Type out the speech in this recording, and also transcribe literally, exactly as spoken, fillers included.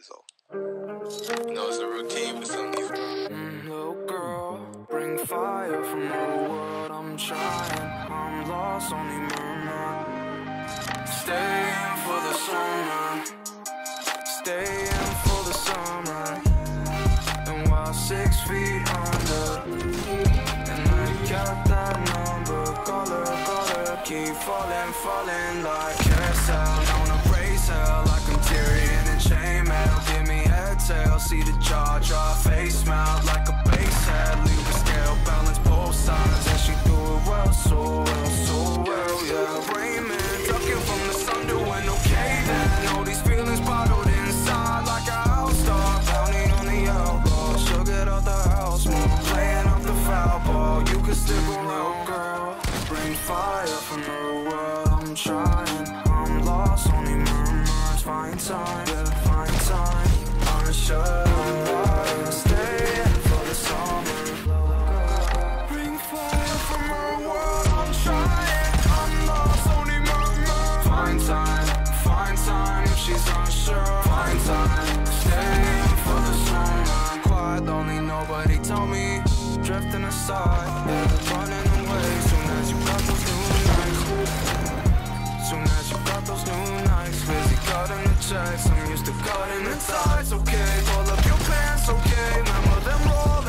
is all. You know, it's a routine for some people. Mm, little girl, bring fire from the world. I'm trying, I'm lost, only murmur. Staying for the summer, staying for the summer. And while six feet under, and I got that number. Call her, call her, keep falling, falling like carousel. Known to praise hell like I'm Tyrion and chainmail. Give me exhale, see the jaw, draw face, smile like a bass head. Leave a scale, balance both sides, and she do it well, so well, so well, yeah. Raymond, ducking from the sun, doing okay then. All these feelings bottled inside like a house dog. Bounty on the elbow, she'll get out the house, more playing off the foul ball. You can stick around, girl. Bring fire from the world. I'm trying, I'm lost, only murmurs. Find time, better find time. Unsure, I'm staying for the summer. Bring fire from the world. I'm trying, I'm lost, only murmurs. Find time, find time. If she's unsure, find time. Staying for the summer. Quiet, lonely, nobody told me. Drifting aside, yeah, running away. Soon as you got those new nights, soon as you got those new nights. Busy cutting the checks, I'm used to cutting the ties. Okay, pull up your pants, okay. Remember them rolls.